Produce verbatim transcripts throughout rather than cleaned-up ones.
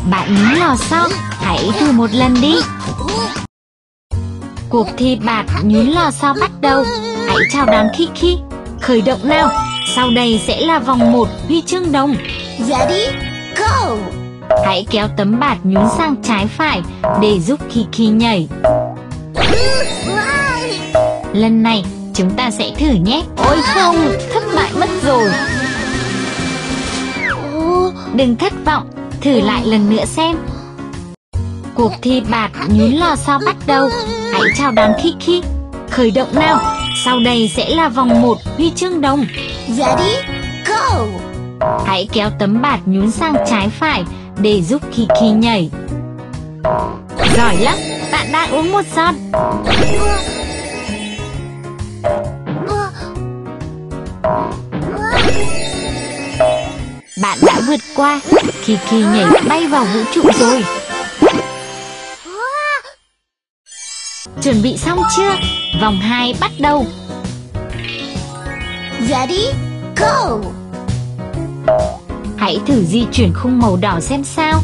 Bạn nhún lò xo, hãy thử một lần đi. Cuộc thi bạt nhún lò xo bắt đầu. Hãy chào đón Kiki. Khởi động nào. Sau đây sẽ là vòng một huy chương đồng. Ready, go! Hãy kéo tấm bạt nhún sang trái phải để giúp Kiki nhảy. Lần này chúng ta sẽ thử nhé. Ôi không, thất bại mất rồi. Đừng thất vọng, thử lại lần nữa xem. Cuộc thi bạt nhún lò xo bắt đầu. Hãy chào đón Kiki. Khởi động nào. Sau đây sẽ là vòng một huy chương đồng. Ready, go! Hãy kéo tấm bạt nhún sang trái phải để giúp Kiki nhảy. Giỏi lắm, bạn đang uống một giọt. Bạn đã vượt qua. Kiki nhảy bay vào vũ trụ rồi. Chuẩn bị xong chưa? Vòng hai bắt đầu. Ready, go! Hãy thử di chuyển khung màu đỏ xem sao.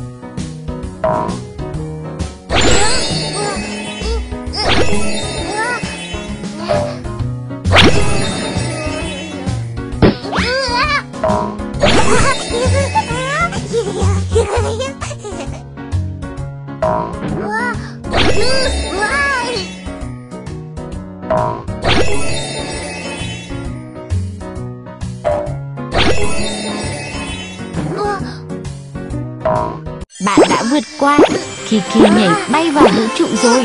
Bạn đã vượt qua. Kiki nhảy bay vào vũ trụ rồi.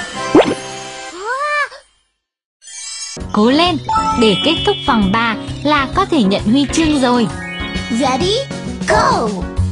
Cố lên, để kết thúc vòng ba là có thể nhận huy chương rồi. Ready, go!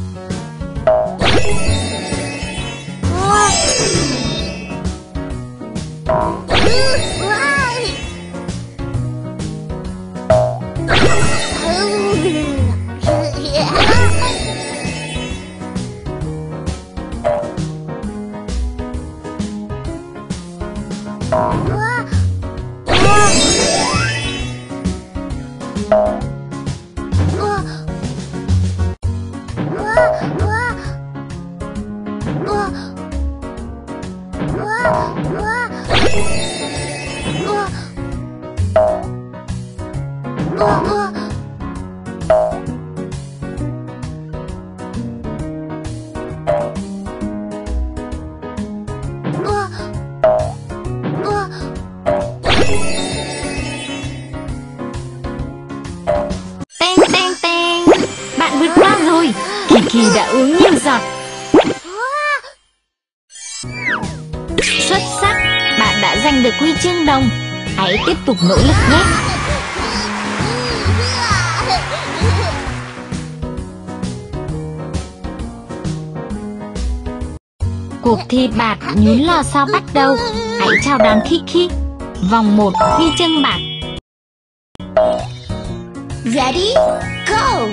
Teng teng teng. Bạn vượt qua rồi. Kiki đã uống nhiều giọt. Xuất sắc, bạn đã giành được huy chương đồng. Hãy tiếp tục nỗ lực nhé. Cuộc thi bạt nhún lò xo bắt đầu. Hãy chào đón Kiki. Vòng một huy chương bạc. Ready, go!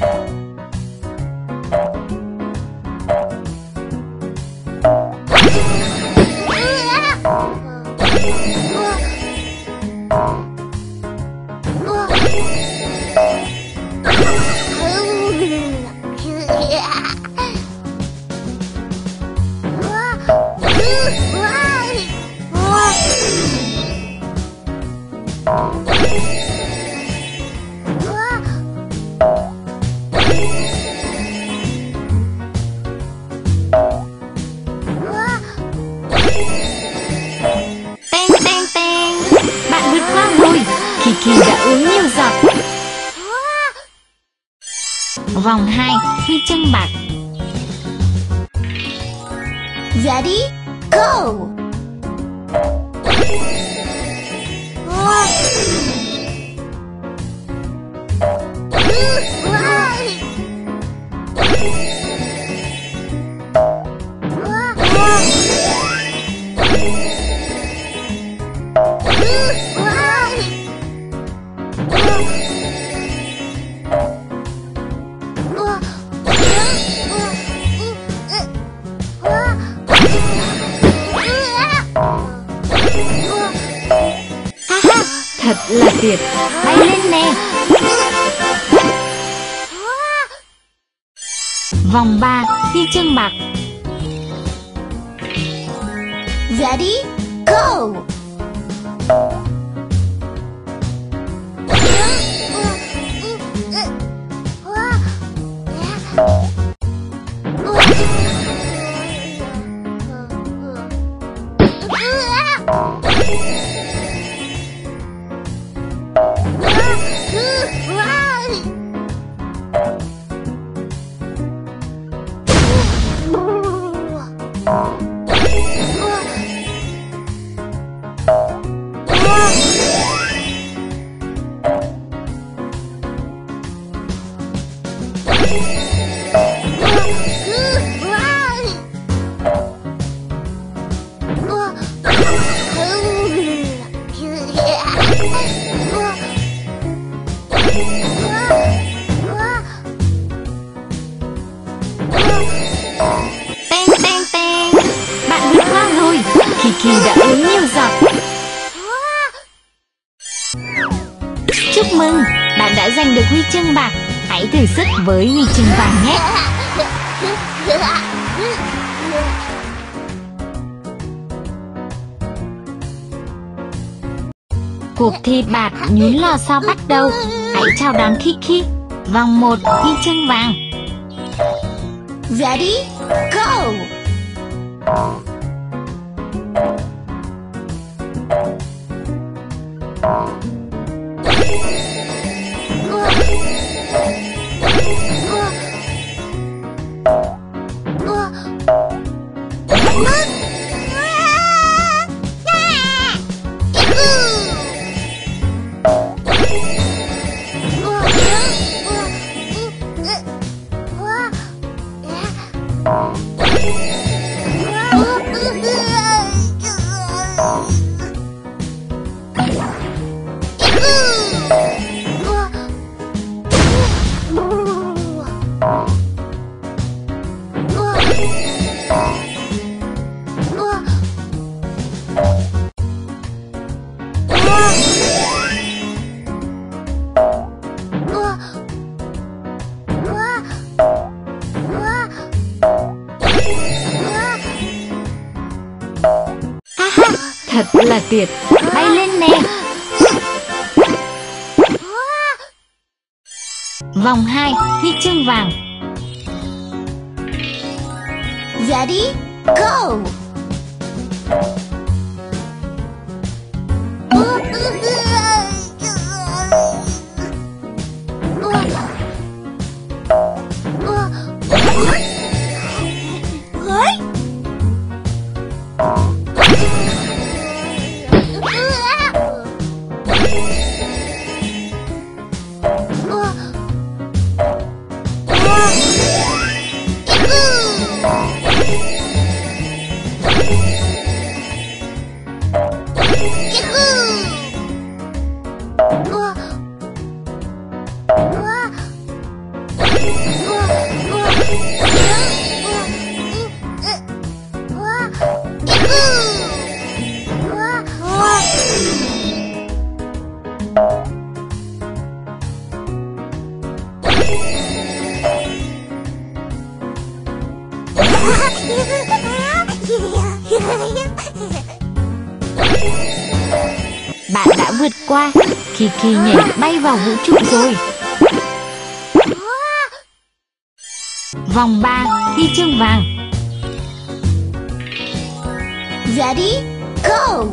Teng teng teng. Bạn vượt qua rồi. Kiki đã uống nhiều giọt. Vòng hai huy chương bạc. Ready, go! Thật là tuyệt. Bay lên nè. Vòng ba, huy chương bạc. Ready, go! Teng teng teng. Bạn vượt qua rồi. Kiki đã uống nhiều giọt. Chúc mừng, bạn đã giành được huy chương bạc. Hãy thử sức với huy chương vàng nhé. Cuộc thi bạt nhún lò xo bắt đầu. Hãy chào đón Kiki. Vòng một, huy chương vàng. Ready, go! Thật là tuyệt. Bay lên nè. Vòng hai, huy chương vàng. Ready, go! Bạn đã vượt qua. Kiki nhảy bay vào vũ trụ rồi. Vòng ba, huy chương vàng. Ready, go!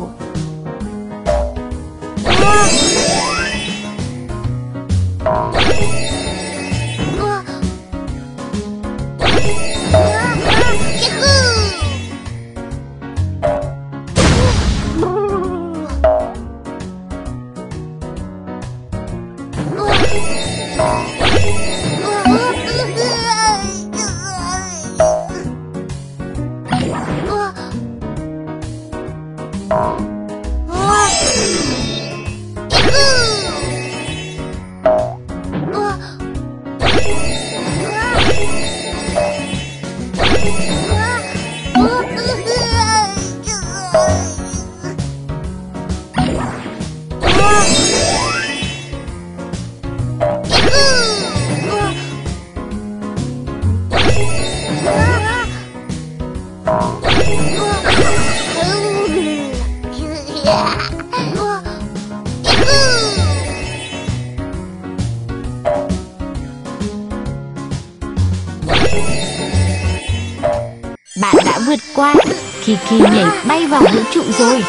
vượt qua. Kiki nhảy bay vào vũ trụ rồi.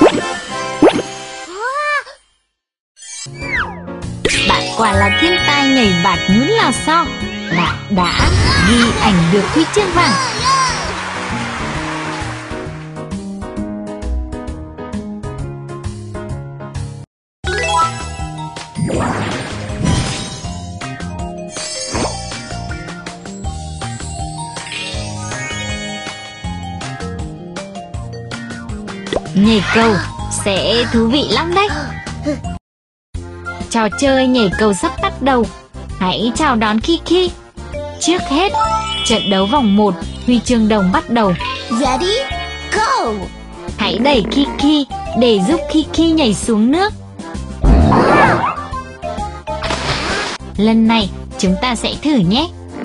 Bạn quả là thiên tài nhảy bạt nhún lò xo. Bạn đã ghi ảnh được huy chương vàng. Nhảy cầu sẽ thú vị lắm đấy. Trò chơi nhảy cầu sắp bắt đầu. Hãy chào đón Kiki. Trước hết, trận đấu vòng một, huy chương đồng bắt đầu. Ready, go! Hãy đẩy Kiki để giúp Kiki nhảy xuống nước. Lần này, chúng ta sẽ thử nhé.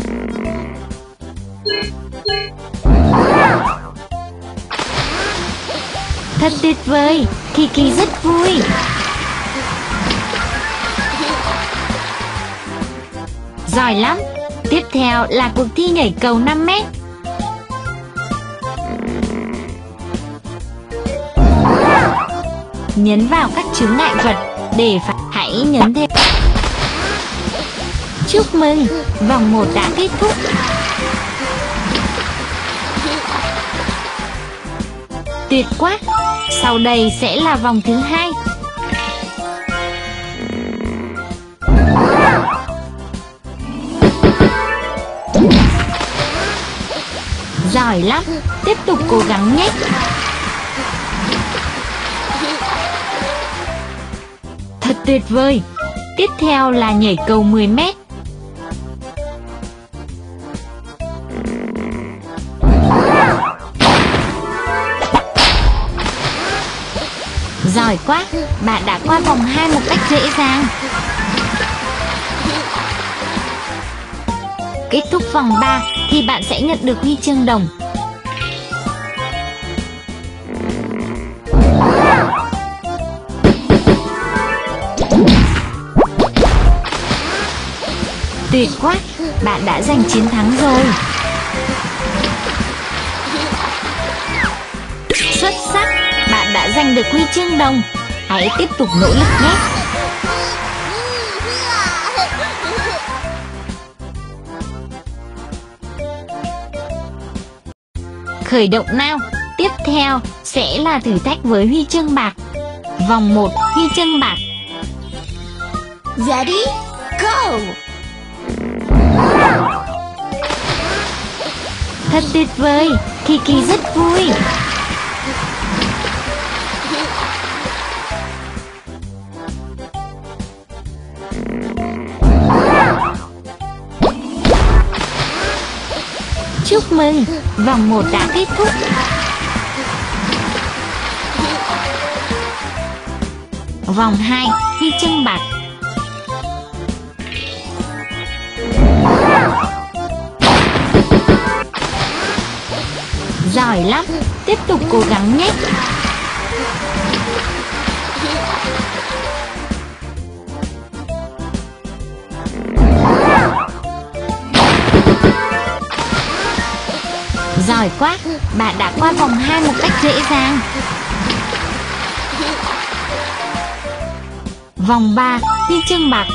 Thật tuyệt vời, Kiki rất vui. Giỏi lắm. Tiếp theo là cuộc thi nhảy cầu năm mét. Nhấn vào các chướng ngại vật để phải. Hãy nhấn thêm. Chúc mừng, vòng một đã kết thúc. Tuyệt quá. Sau đây sẽ là vòng thứ hai. Giỏi lắm. Tiếp tục cố gắng nhé. Thật tuyệt vời. Tiếp theo là nhảy cầu mười mét. Giỏi quá, bạn đã qua vòng hai một cách dễ dàng. Kết thúc vòng ba thì bạn sẽ nhận được huy chương đồng. Tuyệt quá, bạn đã giành chiến thắng rồi. Xuất sắc, bạn đã giành được huy chương đồng. Hãy tiếp tục nỗ lực nhé. Khởi động nào. Tiếp theo sẽ là thử thách với huy chương bạc. Vòng một, huy chương bạc. Ready, go! Thật tuyệt vời, Kiki rất vui. Chúc mừng, vòng một đã kết thúc. Vòng hai, huy chương bạc. Giỏi lắm, tiếp tục cố gắng nhé. Giỏi quá, bạn đã qua vòng hai một cách dễ dàng. Vòng ba, huy chương bạc.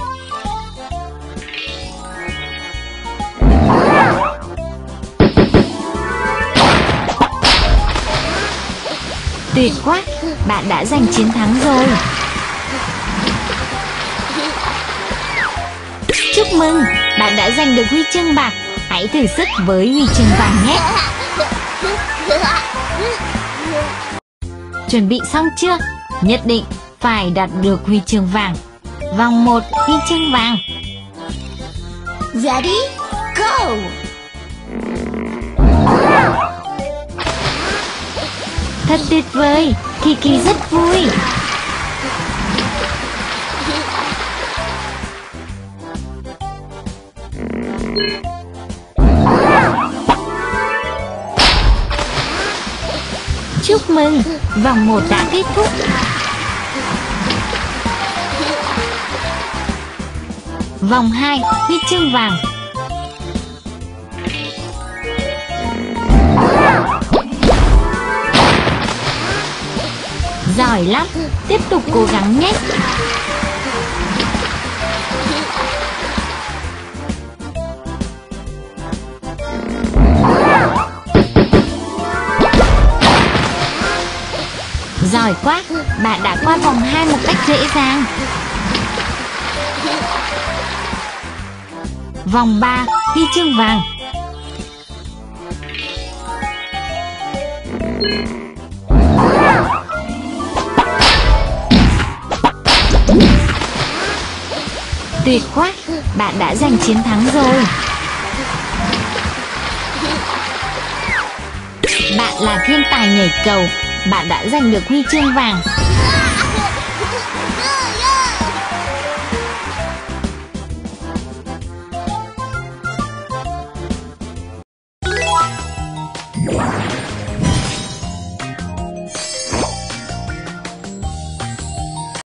Tuyệt quá, bạn đã giành chiến thắng rồi. Chúc mừng, bạn đã giành được huy chương bạc. Hãy thử sức với huy chương vàng nhé. Chuẩn bị xong chưa? Nhất định phải đạt được huy chương vàng. Vòng một, huy chương vàng. Ready, go! Thật tuyệt vời, Kiki rất vui. Chúc mừng, vòng một đã kết thúc. Vòng hai, huy chương vàng. Giỏi lắm, tiếp tục cố gắng nhé. Giỏi quá, bạn đã qua vòng hai một cách dễ dàng. Vòng ba, huy chương vàng. Tuyệt quá, bạn đã giành chiến thắng rồi. Bạn là thiên tài nhảy cầu, bạn đã giành được huy chương vàng.